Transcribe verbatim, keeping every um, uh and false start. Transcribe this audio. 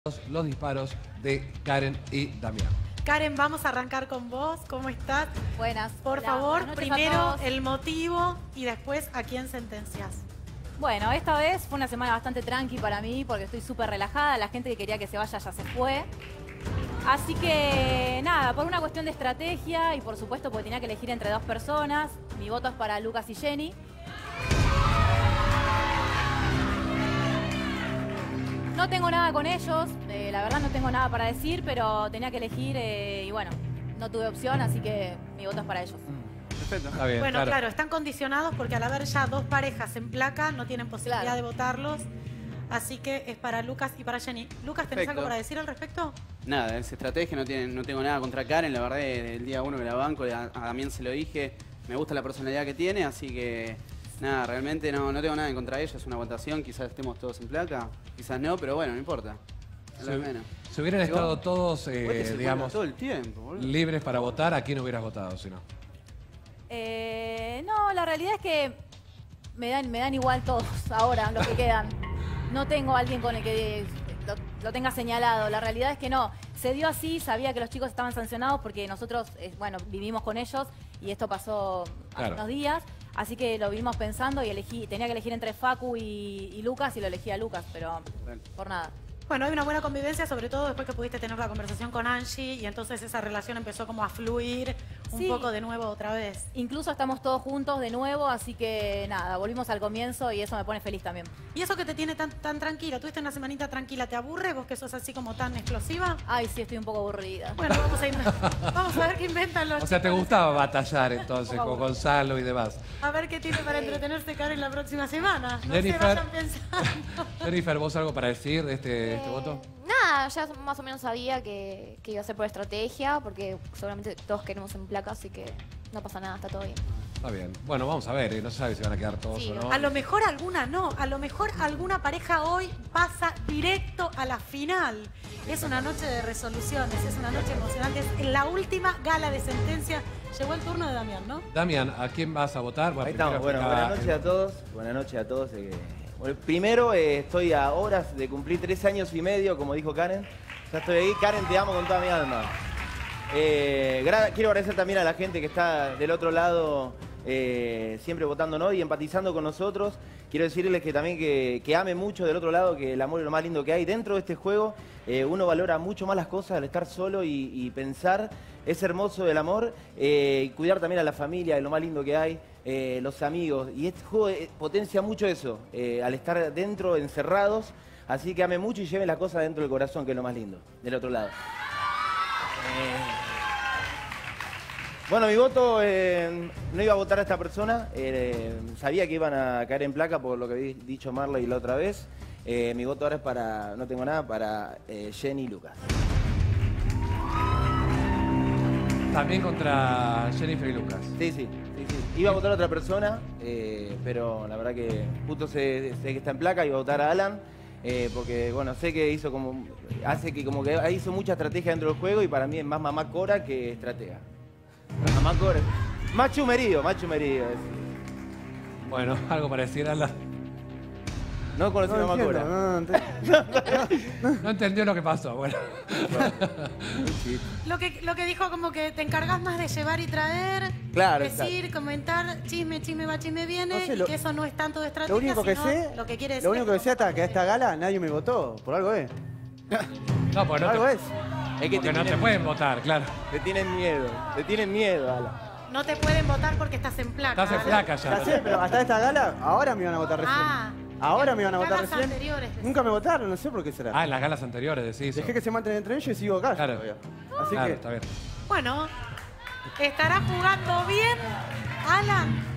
los disparos de Karen y Damián. Karen, vamos a arrancar con vos. ¿Cómo estás? Buenas. Por Hola, favor, buenas primero el motivo y después a quién sentencias. Bueno, esta vez fue una semana bastante tranqui para mí porque estoy súper relajada. La gente que quería que se vaya ya se fue. Así que nada, por una cuestión de estrategia y por supuesto porque tenía que elegir entre dos personas, mi voto es para Lucas y Jenny. No tengo nada con ellos, eh, la verdad no tengo nada para decir, pero tenía que elegir eh, y bueno, no tuve opción, así que mi voto es para ellos. Perfecto. Está bien, bueno, claro. claro, están condicionados porque al haber ya dos parejas en placa no tienen posibilidad Claro. de votarlos. Así que es para Lucas y para Jenny. Lucas, ¿tenés Perfecto. algo para decir al respecto? Nada, es estrategia, no, tiene, no tengo nada contra Karen, la verdad, del día uno que la banco, a, a Damián se lo dije, me gusta la personalidad que tiene, así que nada, realmente no, no tengo nada en contra de ella, es una votación, quizás estemos todos en placa, quizás no, pero bueno, no importa, es lo de menos. Si hubieran Si estado vos- todos, vos te eh, secuestran digamos, todo el tiempo, boludo. libres para votar, ¿a quién hubieras votado si no? Eh, no, la realidad es que me dan, me dan igual todos ahora, los que quedan. No tengo a alguien con el que lo, lo tenga señalado. La realidad es que no. Se dio así, sabía que los chicos estaban sancionados porque nosotros, eh, bueno, vivimos con ellos y esto pasó hace Claro. unos días. Así que lo vimos pensando y elegí, tenía que elegir entre Facu y, y Lucas y lo elegí a Lucas, pero Bueno. por nada. Bueno, hay una buena convivencia, sobre todo después que pudiste tener la conversación con Angie y entonces esa relación empezó como a fluir un Sí. poco de nuevo otra vez. Incluso estamos todos juntos de nuevo, así que nada, volvimos al comienzo y eso me pone feliz también. ¿Y eso que te tiene tan, tan tranquila? ¿Tuviste una semanita tranquila? ¿Te aburre vos que sos así como tan explosiva? Ay, sí, estoy un poco aburrida. Bueno, vamos a, ir, vamos a ver qué inventan los O sea, ¿te chicos. gustaba batallar entonces con Gonzalo y demás? A ver qué tiene para entretenerse Karen la próxima semana. No Jennifer. se vayan pensando. Jennifer, ¿vos algo para decir de este, este Eh, voto? Nada, ya más o menos sabía que, que iba a ser por estrategia, porque seguramente todos queremos en placa, así que no pasa nada, está todo bien. Está bien. Bueno, vamos a ver, eh, no se sabe si van a quedar todos Sí, o no. A lo mejor alguna no, a lo mejor alguna pareja hoy pasa directo a la final. Es una noche de resoluciones, es una noche emocionante. Es la última gala de sentencia. Llegó el turno de Damián, ¿no? Damián, ¿a quién vas a votar? Ahí primero estamos. Bueno, explica- buenas noches a todos. Buenas noches a todos. eh, bueno, primero, eh, estoy a horas de cumplir tres años y medio, como dijo Karen. Ya estoy ahí. Karen, te amo con toda mi alma. Eh, gra- quiero agradecer también a la gente que está del otro lado, eh, siempre votándonos y empatizando con nosotros. Quiero decirles que también que, que ame mucho del otro lado, que el amor es lo más lindo que hay. Dentro de este juego, eh, uno valora mucho más las cosas al estar solo y, y pensar. Es hermoso el amor, eh, y cuidar también a la familia, es lo más lindo que hay, eh, los amigos. Y este juego eh, potencia mucho eso, eh, al estar dentro, encerrados. Así que ame mucho y lleven las cosas dentro del corazón, que es lo más lindo, del otro lado. Eh, Bueno, mi voto, eh, no iba a votar a esta persona. eh, sabía que iban a caer en placa por lo que había dicho Marley la otra vez. Eh, mi voto ahora es para, no tengo nada, para eh, Jenny y Lucas. También contra Jennifer y Lucas. Sí, sí, sí, sí. Iba a votar a otra persona, eh, pero la verdad que justo sé, sé que está en placa, iba a votar a Alan. eh, porque, bueno, sé que hizo como, hace que como que hizo mucha estrategia dentro del juego y para mí es más mamá Cora que estratega. Mamá Cora. Más chumerío, más chumerío. es. Bueno, algo para decir, Alan. No conocí a No Mamá entiendo, Cora. no, no entiendo. No entendió lo que pasó. Bueno. Lo que, lo que dijo como que te encargas más de llevar y traer, Claro, decir, comentar, chisme, chisme va, chisme viene, No sé, y lo- que eso no es tanto de estrategia, Lo único que sino sé, lo que quiere decir lo único es que sé hasta que a esta gala nadie me votó. Por algo es. No, Por porque no algo te, es. Es que porque te, no te tienen, pueden votar, claro. te tienen miedo, te tienen miedo, Alan. no te pueden votar porque estás en placa. Estás en Alan. placa Ya ya. sé, pero hasta esta gala, ahora me iban a votar recién. Ah, ahora me iban a votar galas recién. anteriores, decís. Nunca me votaron, no sé por qué será. Ah, en las galas anteriores decís. Dejé que se maten entre ellos y sigo acá Claro. todavía. Así Claro, que está bien. Bueno, estará jugando bien Alan.